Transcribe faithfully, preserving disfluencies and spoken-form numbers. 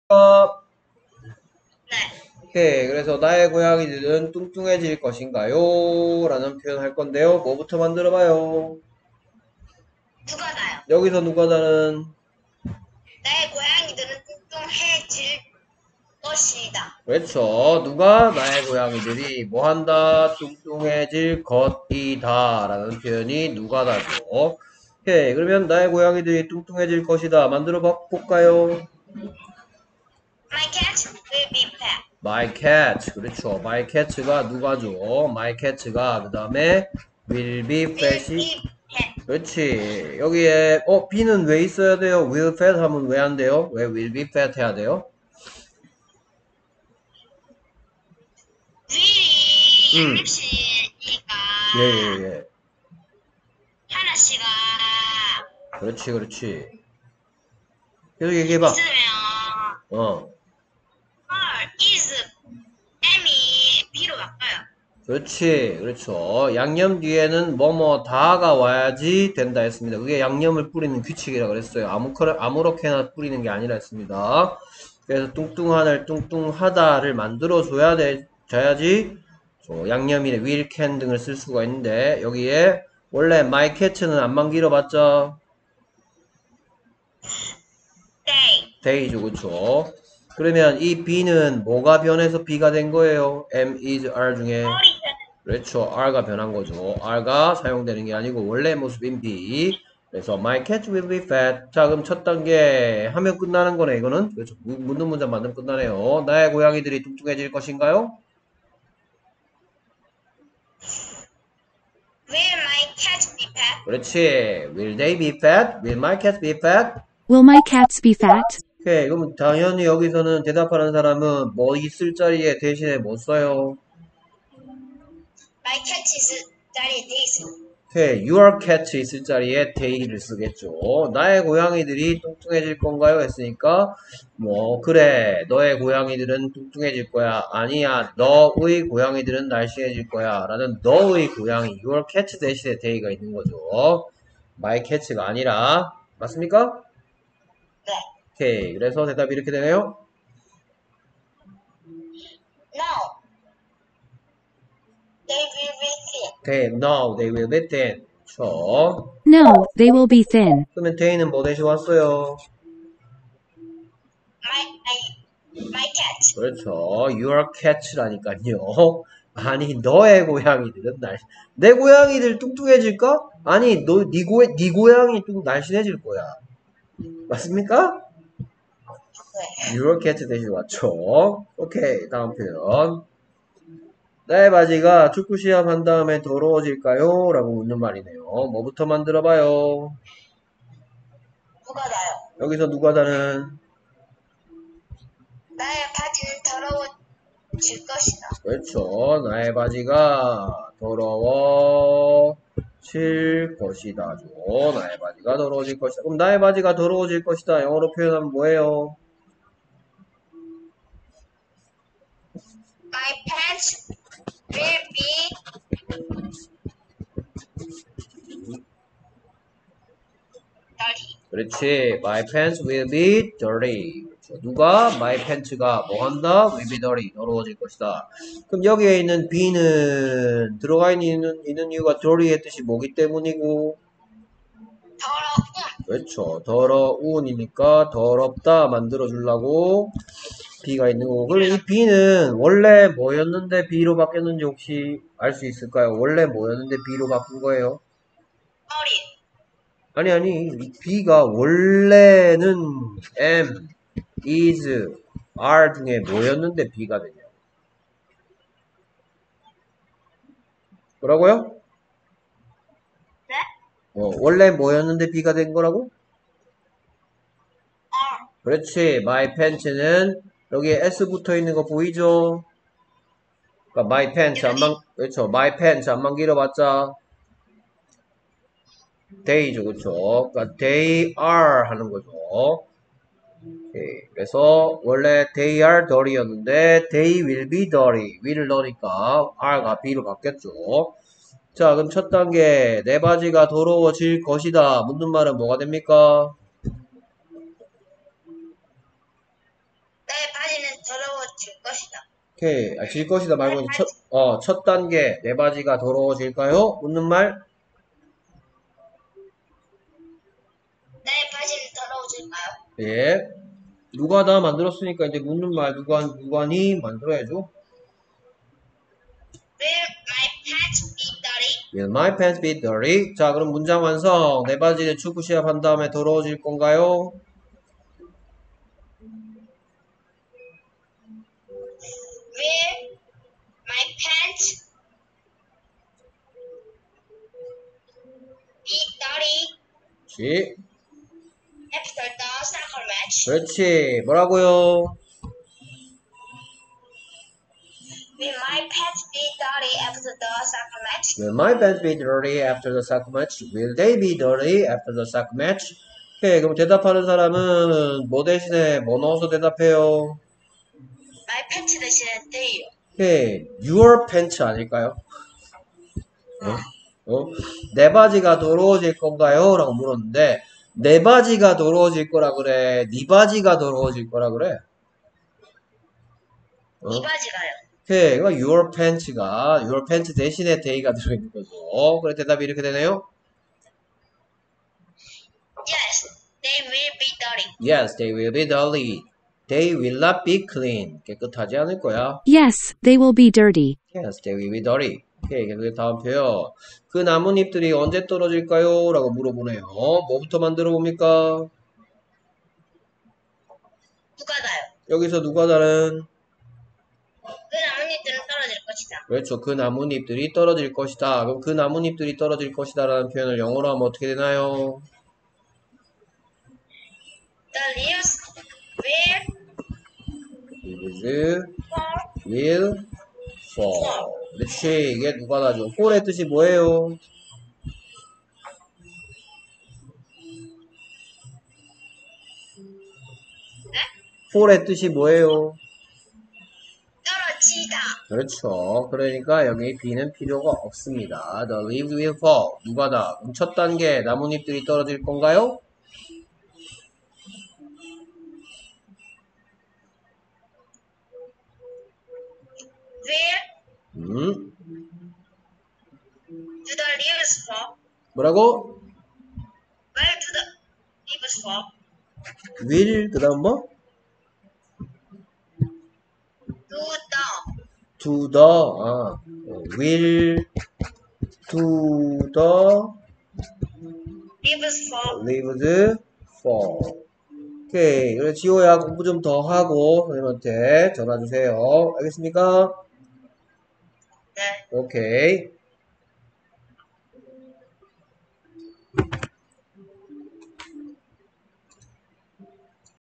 아, 네. 오케이. 그래서 나의 고양이들은 뚱뚱해질 것인가요? 라는 표현 할 건데요. 뭐부터 만들어 봐요? 누가 나요? 여기서 누가다는 나의 고양이들은 뚱뚱해질 것이다. 그렇죠. 누가 나의 고양이들이 뭐 한다? 뚱뚱해질 것이다. 라는 표현이 누가다죠. 오케이. 그러면 나의 고양이들이 뚱뚱해질 것이다. 만들어 봐- 볼까요? My cat will be fat. My cat. 그렇죠. My cat가 누가죠? My cat가 그 다음에 will be Will fat이 be fat. 그렇지. 여기에 어 B는 왜 있어야 돼요? will fat 하면 왜 안 돼요? 왜 will be fat 해야 돼요? will이 음. 양립시니까 예, 예, 예. 하나 씨가 그렇지, 그렇지. 계속 얘기해 봐. 있으면 어. her is M이 B로 바꿔요. 그렇지. 그렇죠. 양념 뒤에는 뭐뭐 다가 와야지 된다 했습니다. 그게 양념을 뿌리는 규칙이라 그랬어요. 아무렇게나 아무렇게나 뿌리는 게 아니라 했습니다. 그래서 뚱뚱하늘 뚱뚱하다를 만들어 줘야 돼. 줘야지 저 양념이나 will can 등을 쓸 수가 있는데 여기에 원래 my cat는 안만 길어봤자 They. day죠. 그쵸? 그러면 이 B는 뭐가 변해서 B가 된 거예요? M, is, R 중에 허리 그렇죠. R가 변한 거죠. R가 사용되는 게 아니고 원래 모습인 B. 그래서 my cat will be fat. 자, 그럼 첫 단계 하면 끝나는 거네. 이거는 그렇죠. 묻는 문장 만들면 끝나네요. 나의 고양이들이 뚱뚱해질 것인가요? will my cat be fat? 그렇지. Will they be fat? Will my cat be fat? Will my cats be fat? 오케이. 그럼 당연히 여기서는 대답하는 사람은 뭐 있을 자리에 대신에 뭐 써요? My cat is 자리 this. 오케이. Your cat 있을 자리에 they를 쓰겠죠. 나의 고양이들이 뚱뚱해질 건가요? 했으니까 뭐 그래. 너의 고양이들은 뚱뚱해질 거야. 아니야. 너의 고양이들은 날씬해질 거야. 라는 너의 고양이 your cat 대신에 they가 있는 거죠. my cat가 아니라 맞습니까? 네. 오케이. 그래서 대답이 이렇게 되네요. No. They will be thin. they, no, they will be thin. 그렇죠. No, they will be thin. 그러면 they는 뭐 대신 왔어요? My my my cat. 그렇죠. Your cat라니까요. 아니 너의 고양이들은 날, 내 고양이들 뚱뚱해질까? 아니 너네 고, 네 고양이 뚱 날씬해질 거야. 맞습니까? 네. Your cat 대신 왔죠. 오케이 다음 표현. 나의 바지가 축구 시합 한 다음에 더러워질까요? 라고 묻는 말이네요. 뭐부터 만들어봐요. 누가 나요? 여기서 누가다는 나의 바지는 더러워질 것이다. 그렇죠. 나의 바지가 더러워질 것이다. 죠. 나의 바지가 더러워질 것이다. 그럼 나의 바지가 더러워질 것이다. 영어로 표현하면 뭐예요? My pants will be dirty. 그렇지. My pants will be dirty. 그렇죠. 누가? My pants가 뭐 한다? will be dirty. 더러워질 것이다. 그럼 여기에 있는 be는 들어가 있는, 있는 이유가 dirty의 뜻이 뭐기 때문이고 더러운. 그렇죠. 더러운이니까 더럽다 만들어 주려고 B가 있는 거고. 그럼 이 B는 원래 뭐였는데 B로 바뀌었는지 혹시 알 수 있을까요? 원래 뭐였는데 B로 바뀐 거예요? 어린. 아니 아니 이 B가 원래는 M, is, R 중에 뭐였는데 B가 되냐? 뭐라고요? 네? 어, 원래 뭐였는데 B가 된 거라고? R. 그렇지. My pants는 여기에 S 붙어 있는 거 보이죠? 그러니까 my pants 안만 그렇죠. my pants 안만 길어봤자 they죠, 그렇죠. 그러니까 they are 하는 거죠. 오케이. 그래서 원래 they are dirty였는데 they will be dirty. will 넣으니까 are가 be로 바뀌었죠. 자, 그럼 첫 단계 내 바지가 더러워질 것이다. 묻는 말은 뭐가 됩니까? 더러워질 것이다. 오케이. 아, 질 것이다 말고 이제 첫, 어, 첫 단계. 내 바지가 더러워질까요? 묻는 말? 나의 바지는 더러워질까요? 예. 누가 다 만들었으니까 이제 묻는 말 누가, 누가니 만들어야죠. Will my pants be dirty? Will my pants be dirty? 자, 그럼 문장 완성. 내 바지는 축구 시합한 다음에 더러워질 건가요? Will my pants be dirty 그렇지. after the soccer match? 그렇지. 뭐라고요? Will my pants be dirty after the soccer match? Will my pants be dirty after the soccer match? Will they be dirty after the soccer match? 오케이. 그럼 대답하는 사람은 뭐 대신에 뭐 넣어서 대답해요? My pants 대신에 they요. 오케이. Your pants 아닐까요? 어? 어? 내 바지가 더러워질 건가요? 라고 물었는데 내 바지가 더러워질 거라 그래? 네 바지가 더러워질 거라 그래? 어? 이 바지가요. 오케이. 그러니까 your pants가 your pants 대신에 they가 들어있는 거죠. 그래 대답이 이렇게 되네요. Yes, they will be dirty. Yes, they will be dirty. They will not be clean. 깨끗하지 않을 거야. Yes, they will be dirty. Yes, they will be dirty. 오케이. 그 다음 표현. 그 나뭇잎들이 언제 떨어질까요? 라고 물어보네요. 뭐부터 만들어 봅니까? 누가 다요? 여기서 누가 다른? 그 나뭇잎들은 떨어질 것이다. 그렇죠. 그 나뭇잎들이 떨어질 것이다. 그럼 그 나뭇잎들이 떨어질 것이다 라는 표현을 영어로 하면 어떻게 되나요? The leaves will Leaves fall. will fall. 그렇지. 이게 누가 다죠? fall의 뜻이 뭐예요? fall의 뜻이 뭐예요? 떨어지다. 그렇죠. 그러니까 여기 B는 필요가 없습니다. The leaves will fall. 누가 다? 그럼 첫 단계 나뭇잎들이 떨어질 건가요? Will 음. do the leaves fall? 뭐라고? Where do the leaves fall? will 그 다음 뭐? Do the to the 아, will to the leaves fall? leaves fall. 오케이. 그래 지호야 공부 좀 더 하고 선생님한테 전화 주세요. 알겠습니까? 네. 오케이.